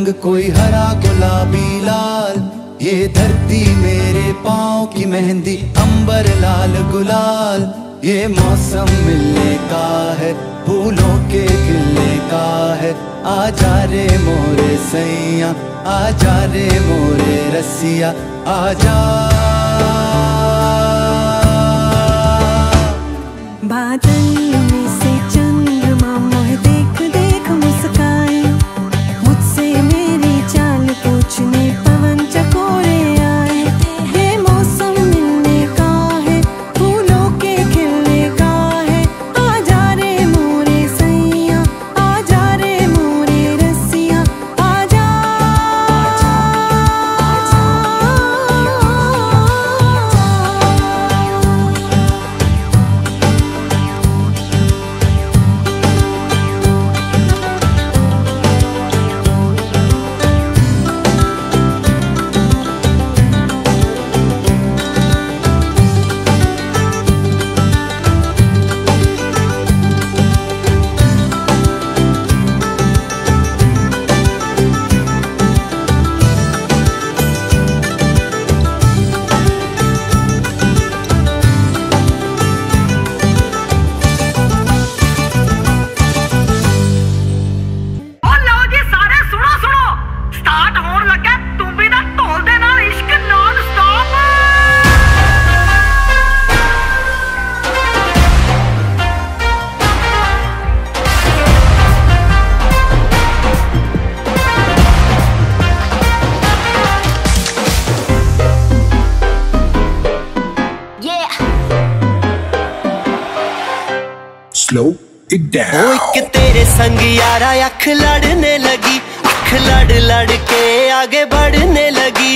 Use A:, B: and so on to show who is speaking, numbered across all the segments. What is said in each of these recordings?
A: रंग कोई हरा गुलाबी लाल, ये धरती मेरे पाँव की मेहंदी अंबर लाल गुलाल। ये मौसम मिलने का है, फूलों के खिलने का है। आजा रे मोरे सैया, आजा रे मोरे रसिया, आजा।
B: बादल में से चंद्रमा मोहे देख देख मुस्काए, मुझसे मेरी चाल पूछने पवन चकोरे आए। ये मौसम मिलने का है, फूलों के खिलने का है। आजा रे मोरे सैया, आजा रे मोरे रसिया, आजा।
C: Slow it down.
D: ओ एक तेरे संग यारा अख लड़ने लगी, अख लड़ लड़ के आगे बढ़ने लगी।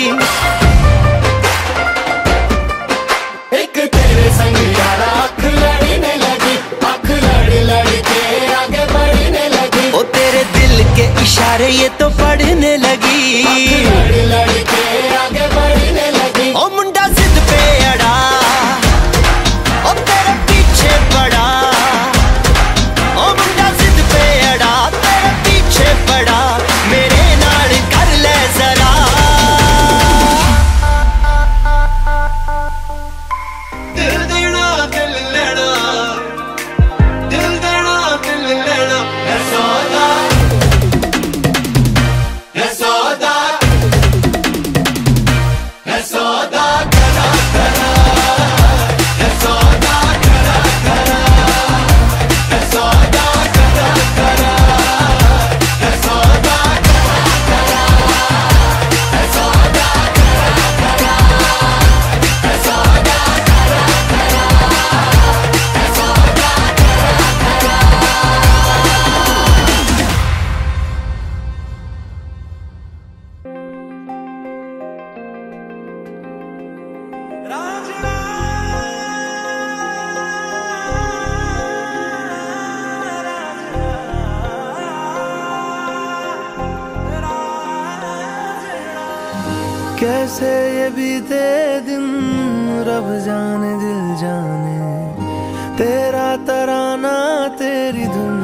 E: एक तेरे संग यारा अख लड़ने लगी, अख लड़ लड़ के आगे बढ़ने लगी।
D: ओ तेरे दिल के इशारे ये तो पढ़ने लगी,
E: अख लड़ लड़ के आगे बढ़ने लगी।
D: ओ मुंडा जिद पे अड़ा, ओ तेरे पीछे पड़ा। ओ मुंडा जिद पे अड़ा, तेरे पीछे पड़ा। मेरे नाल कर ले जरा। दिल देना दिल लेना, दिल देना दिल लेना।
E: है सौदा, है सौदा, है सौदा करा करा, है सौदा करा करा, है सौदा करा करा, है सौदा करा करा, है सौदा करा करा, है सौदा करा करा, है सौदा करा
A: कैसे ये बीते दिन रब जाने दिल जाने, तेरा तराना तेरी धुन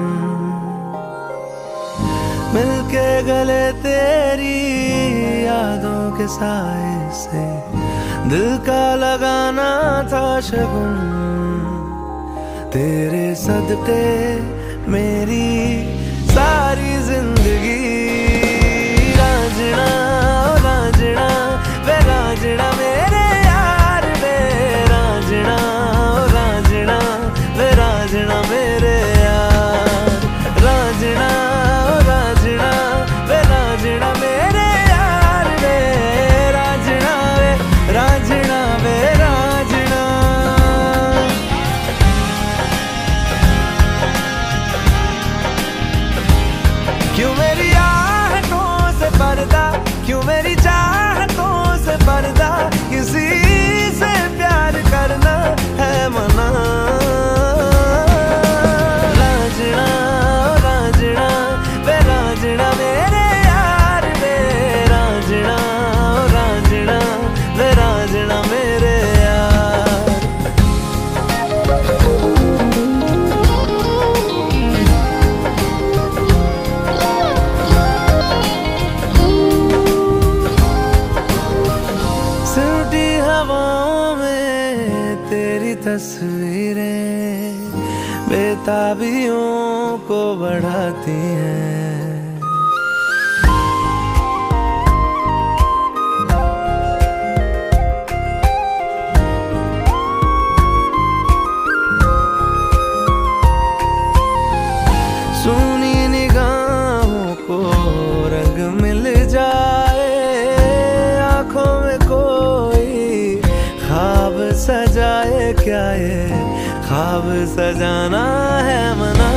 A: मिलके गले तेरी यादों के साए से दिल का लगाना था शगुन। तेरे सदके मेरी सारी जिंदगी रांझना रांझना वे रांझना मेरे यार वे रांझना रांझना वे रांझना मेरे यार रांझना रांझना वे रांझना मेरे यार वे रांझना वे रांझना वे रांझना।
F: तस्वीरें बेताबियों को बढ़ाती हैं। सुनी निगाहों को रंग मिल जाए, आंखों में कोई ख्वाब सजाए, क्या ये ख्वाब सजाना है मना।